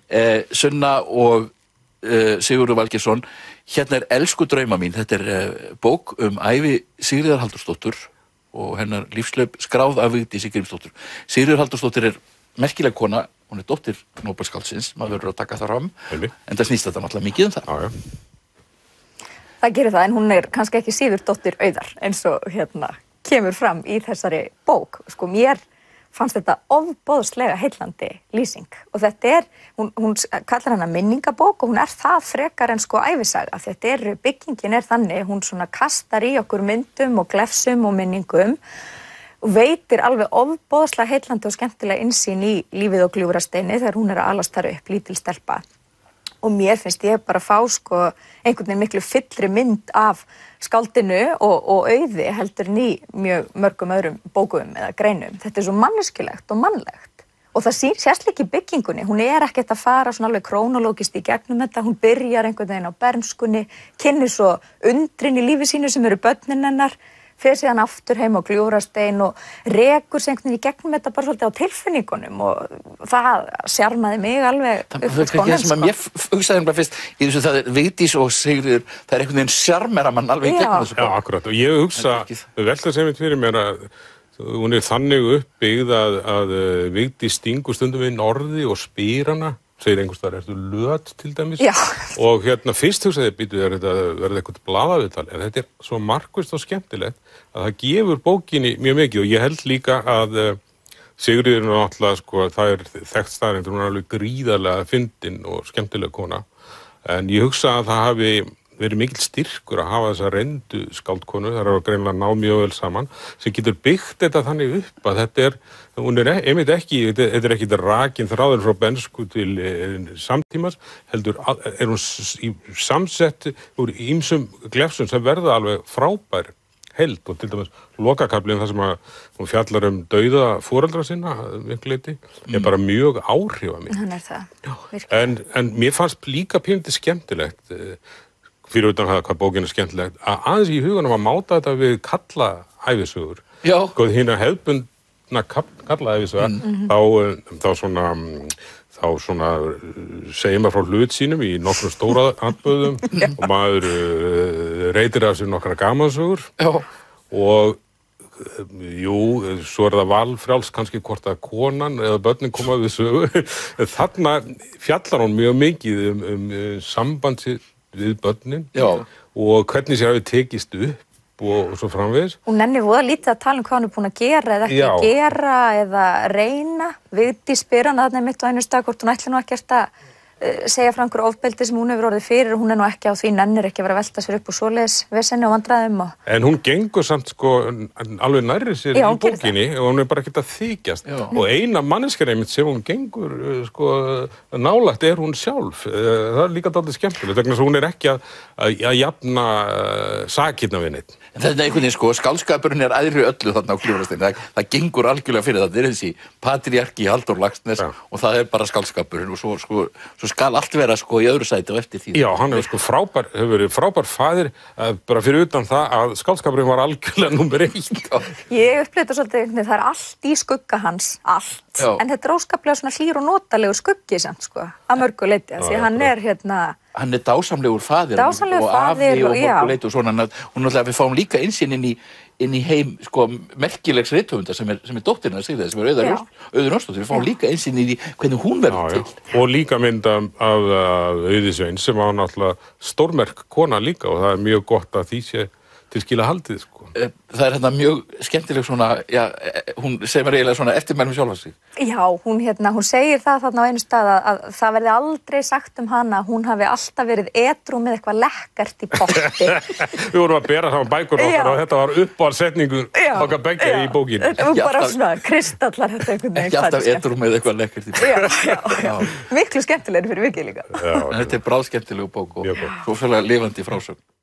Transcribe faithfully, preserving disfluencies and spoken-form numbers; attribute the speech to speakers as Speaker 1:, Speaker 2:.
Speaker 1: eh, Sunna og eh, Sigurður Valgeirsson. Hérna er Elsku drauma mín. Þetta er eh, bók um ævi Sigríðar Halldórsdóttur og hennar lífslaup skráð af Vigdísi Grímsdóttur. Sigríður Halldórsdóttir er merkileg kona, hún er dóttir Nóbelsskáldsins, maður verður að taka það fram, en það snýst þetta náttúrulega mikið um það.
Speaker 2: Já, já.
Speaker 3: Það gerir það, en hún er kannski ekki síður dóttir Auðar, eins og hérna kemur fram í þessari bók. Sko, mér fannst þetta ofboðslega heillandi lýsing og þetta er, hún, hún kallar hana minningabók og hún er það frekar en sko ævisaga. Þetta er, byggingin er þannig, hún svona kastar í okkur myndum og glefsum og minningum og veitir alveg ofboðslega heillandi og skemmtilega innsýn í lífið og Gljúfrasteini þegar hún er að alast þar upp, lítil stelpa. Og mér finnst ég bara fá sko einhvern veginn miklu fyllri mynd af skáldinu og, og Auði heldur en í mjög mörgum öðrum bókum eða greinum. Þetta er svo manneskilegt og mannlegt. Og það sést líka í byggingunni. Hún er ekkert að fara svona alveg krónológist í gegnum þetta. Hún byrjar einhvern veginn á bernskunni, kynnir svo undrin í lífi sínu sem eru börnin hennar, fer síðan aftur heim á Gljúfrastein og rekur sig einhvern veginn í gegnum þetta bara svolítið á tilfinningunum og það sjarmaði mig alveg upp
Speaker 1: úr skónum. Það sem ég hugsaði um bara fyrst í þessu það er Vigdís og Sigríður, það er einhvern veginn sjarmera mann alveg í gegnum þessu.
Speaker 2: Já, akkurat, og ég hugsa, velta sem mitt fyrir mér að hún er þannig uppbyggð að, að Vigdís stingur stundum við orði og spyr hana, segir einhvers staðar, ertu löt til dæmis?
Speaker 3: Já. Og
Speaker 2: hérna fyrst hugsaði, býtu, er þetta verið eitthvað blaðaviðtal, en þetta er svo markvisst og skemmtilegt að það gefur bókinni mjög mikið og ég held líka að uh, Sigríður er náttúrulega, sko, það er þekkt staðreynd, hún er alveg gríðarlega fyndin og skemmtileg kona, en ég hugsa að það hafi verið mikill styrkur að hafa þessa reyndu skáldkonu, það er að greinilega ná mjög vel saman, sem getur byggt þetta þannig upp að þetta er, hún er einmitt ekki, þetta er ekki rakin þráður frá bensku til samtímas, heldur er hún í samsett úr ýmsum glefsum sem verða alveg frábær held og til dæmis lokakablinn þar sem að hún fjallar um dauða foreldra sinna miklu leyti, er bara mjög áhrifamikil.
Speaker 3: Hann er það,
Speaker 2: virkilega. En, en mér fannst líka pínlítið skemmtilegt fyrir utan það hvað bókin er skemmtilegt, að aðeins í huganum að máta þetta við kalla ævisögur.
Speaker 1: Já.
Speaker 2: Góð hérna hefðbundna kalla ævisögur, mm. þá, þá svona, þá svona segir maður frá hlut sínum í nokkrum stóra atburðum og maður uh, reytir af sér nokkra gamansögur. Já. Og jú, svo er það valfrjáls kannski hvort að konan eða börnin koma við sögu. Þarna fjallar hún mjög mikið um, um samband sitt við börnin. Já. Og hvernig sér hafi tekist upp og, og svo framvegis.
Speaker 3: Hún nennir voða lítið að tala um hvað hún er búin að gera eða ekki Já. Gera eða reyna. Vigdís spyr hana þarna mitt á einu stað hvort hún ætli nú ekkert að uh, segja frá einhverju ofbeldi sem hún hefur orðið fyrir og hún er nú ekki á því, nennir ekki að vera að velta sér upp úr svoleiðis vesenni og vandræðum. Og...
Speaker 2: En hún gengur samt sko alveg nærri sér Já, í bókinni og hún er bara ekkert að þykjast. Já. Og eina manneskja einmitt sem hún gengur sko nálægt er hún sjálf. Það er líka dálítið skemmtilegt, vegna þess að hún er ekki að, að, að jafna uh, sakirna við neitt.
Speaker 1: En þetta er einhvern veginn sko, skáldskapurinn er æðri öllu þarna á Gljúfrasteini. Það, það gengur algjörlega fyrir það. Það er þessi patriarki Halldór Laxness ja. Og það er bara skáldskapurinn og svo, sko, svo skal allt vera sko í öðru sæti og eftir því.
Speaker 2: Já, hann er sko frábær, hefur verið frábær faðir uh, bara fyrir utan það að skáldskapurinn var algjörlega númer eitt.
Speaker 3: Ég upplifði svolítið, það er allt í skugga hans, allt. Já. En þetta er óskaplega svona hlýr og notalegur skuggi samt sko, að mörgu leyti. Því hann er hérna
Speaker 1: hann er dásamlegur faðir
Speaker 3: dásamlegur
Speaker 1: og
Speaker 3: faðir
Speaker 1: afi og
Speaker 3: mörgu
Speaker 1: leyti og svona, hún náttúrulega við fáum líka innsýn inn í inn í heim sko merkilegs rithöfundar sem er sem er dóttir hennar Sigríðar sem er Auður Auður Jónsdóttir, við fáum líka innsýn í hvernig hún verður til.
Speaker 2: Og líka mynd af, af Auði Sveins sem var náttúrulega stórmerk kona líka og það er mjög gott að því sé til skila haldið sko.
Speaker 1: Það er hérna mjög skemmtileg svona, já, hún segir mér eiginlega svona eftirmælum sjálfa sig.
Speaker 3: Já, hún hérna, hún segir það þarna á einu stað að, að það verði aldrei sagt um hana, hún hafi alltaf verið edrú með eitthvað lekkert í potti.
Speaker 2: Við vorum að bera saman bækur okkar og þetta var uppáhaldssetningur okkar beggja í bókinni.
Speaker 3: Þetta var bara alltaf, svona kristallar þetta einhvern veginn.
Speaker 1: Ekki alltaf edrú með eitthvað lekkert í potti.
Speaker 3: Já, já, já. Miklu skemmtilegri fyrir vikið líka.
Speaker 1: Já, en þetta er bráðskemmtilegu bók og svo fyrir lifandi frásögn.